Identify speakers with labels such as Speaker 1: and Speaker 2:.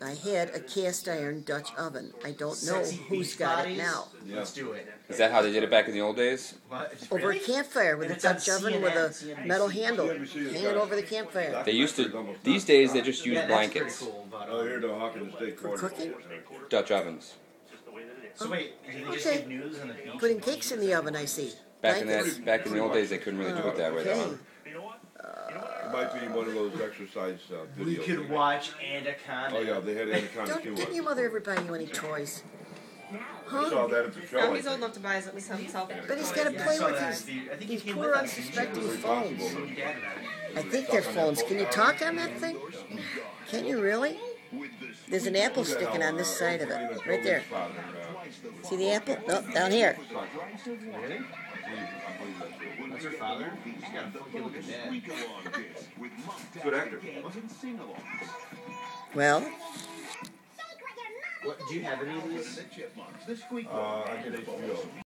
Speaker 1: I had a cast iron Dutch oven. I don't know
Speaker 2: Sexy
Speaker 1: who's
Speaker 2: beach
Speaker 1: got it
Speaker 2: bodies?
Speaker 1: now.
Speaker 2: Let's do it.
Speaker 3: Is that how they did it back in the old days?
Speaker 2: What?
Speaker 1: Over
Speaker 2: Really?
Speaker 1: a campfire with
Speaker 2: And
Speaker 1: a
Speaker 2: it's on
Speaker 1: Dutch oven
Speaker 2: CNN,
Speaker 1: with a
Speaker 2: CNN.
Speaker 1: metal handle hanging over the campfire.
Speaker 3: They used to. These days they just use
Speaker 2: Yeah, that's pretty
Speaker 3: blankets.
Speaker 2: cool, but,
Speaker 4: Oh, here the Hawk and the State
Speaker 1: For
Speaker 4: Court.
Speaker 1: cooking?
Speaker 3: Dutch ovens.
Speaker 2: So wait, did they just
Speaker 1: Okay.
Speaker 2: give news on the beach?
Speaker 1: Putting cakes in the oven, I see.
Speaker 3: Back in
Speaker 1: Blankets.
Speaker 3: the old days, they couldn't really do it that way.
Speaker 1: Okay.
Speaker 3: Though.
Speaker 4: It might be one of those exercise
Speaker 2: We
Speaker 4: videos.
Speaker 2: could watch Anaconda.
Speaker 4: Oh yeah, they had Anaconda too.
Speaker 1: Didn't your mother ever buy you any toys?
Speaker 4: I saw that at the show.
Speaker 5: No, he's old enough to buy himself.
Speaker 1: But he's got to
Speaker 2: Yeah, I
Speaker 1: play
Speaker 2: saw
Speaker 1: with
Speaker 2: that.
Speaker 1: his,
Speaker 2: I think he
Speaker 1: these
Speaker 2: came
Speaker 1: poor
Speaker 2: with us.
Speaker 1: unsuspecting
Speaker 4: Very
Speaker 1: phones.
Speaker 4: possible.
Speaker 2: Your dad and I.
Speaker 1: I think they're phones. Can you talk on that thing? Can you really? There's an apple sticking on this side of it. Right there. See the apple? No, down here.
Speaker 2: Really? That's her father? She's got a funky looking dad.
Speaker 4: Good actor.
Speaker 1: Well,
Speaker 2: What, do you have any of these?
Speaker 4: I get HBO.